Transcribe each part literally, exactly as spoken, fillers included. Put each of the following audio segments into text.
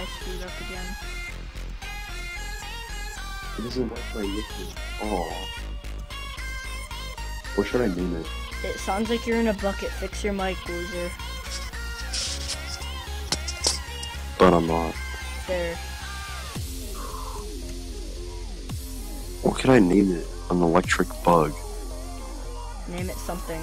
screwed up again. It doesn't like my nickname. Oh. What should I name it? It sounds like you're in a bucket. Fix your mic, loser. But I'm not. There. What could I name it? An electric bug. Name it something.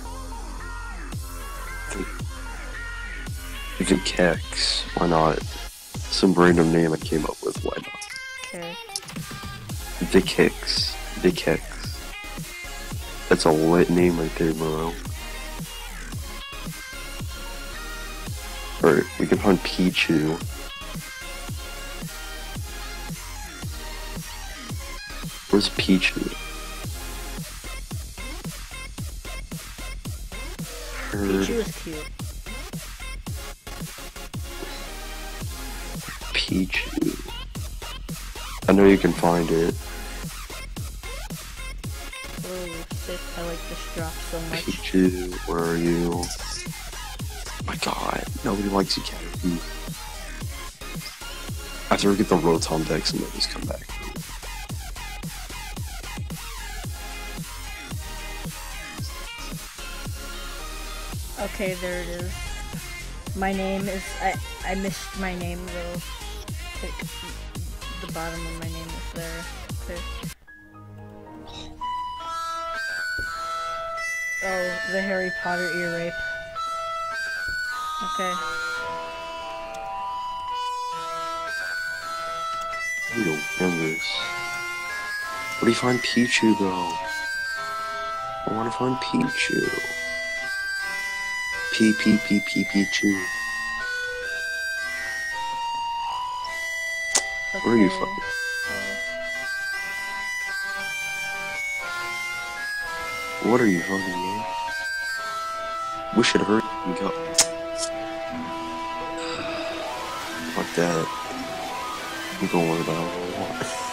The Kex. Why not? Some random name I came up with. Why not? Okay. The Kex. The Kex. That's a lit name right there, bro. Alright, we can find Pichu. Where's Pichu? Heard Pichu is cute. Pichu. I know you can find it. Oh, sick. I like this drop so much. Pichu, where are you? Oh my god, nobody likes you, Caterpie. After we get the Rotom Dex and then just come back. Okay, there it is. My name is, I, I missed my name though. Like, the bottom of my name is there. Okay. Oh, the Harry Potter ear rape. Okay. We don't know this. Where do you find Pichu though? I wanna find Pichu. P P P P Pichu. Okay. Where are you from? What are you fucking doing? We should hurry and go. Fuck that. I'm going about it.